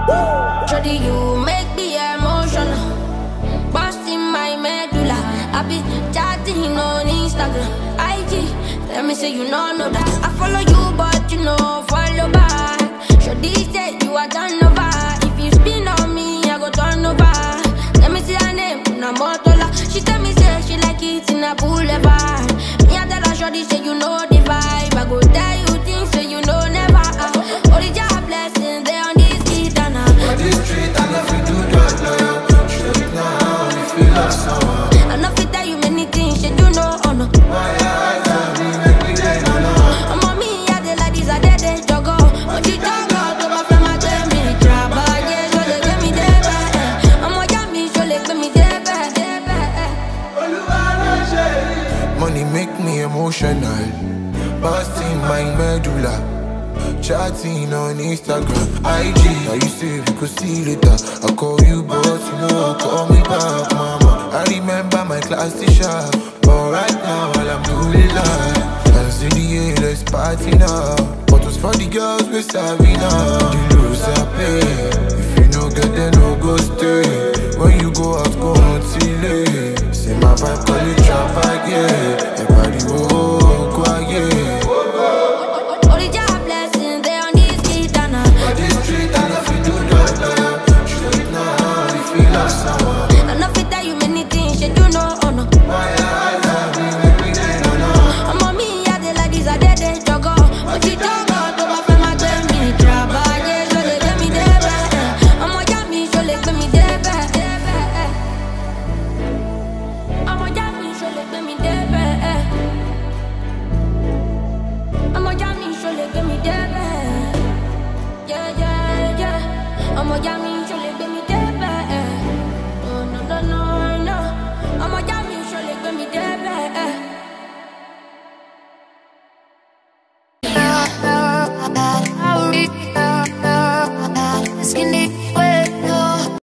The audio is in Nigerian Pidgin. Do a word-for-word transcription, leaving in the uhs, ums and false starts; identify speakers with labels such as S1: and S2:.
S1: Shawty, you make me emotional, busting my medulla. I be chatting on Instagram, I G. Let me say you know, know that I follow you, but you know follow back. Shawty say you are done over. If you spin on me, I go turn over. Let me see her name, Una Motola. She tell me say she like it in a boulevard. Me I tell her Shawty say you know the vibe. I go tell you things so you know never. Uh, only job blessings they on this street and uh.
S2: For this street and if you do that now, straight now, you feel like someone.
S1: I know fit tell you many things, shit you know, oh no.
S2: My eyes are me, make me day, no, no.
S1: I'm on me, I dey like this, I dey dey juggle. But you juggle, to my friend, my game, me trouble, yeah, so they get me there, eh. I'm on Yami, so they get me there, eh.
S2: Money make me emotional, busting my medulla. Chatting on Instagram, I G. Now you say we could see later. I call you, but you know, call me back, mama. I remember my class teacher, but right now all I'm doing life. Hands in the air, let's party now. Bottles for the girls, we're savvy now. The lose I pay. If you no get then no go stay. When you go out, go on till late. Say my vibe, call it trap again. Everybody go quiet.
S1: Only job blessings they on this street and uh.
S2: For this street and if you do that now, straight now, you feel like someone.
S1: I know fit tell you many things, shit you know, oh no.
S2: My eyes are me, make me day, no, no.
S1: I'm on me, I dey like this, I dey dey juggle. But you juggle, to my friend, my game, me trouble, yeah, so they get me there, eh. I'm on Yami, so they get me there, eh. I'm on Yami, so they get me there, eh. I'm on Yami, so they get me there, eh. Yeah, yeah, yeah. I'm on Yami.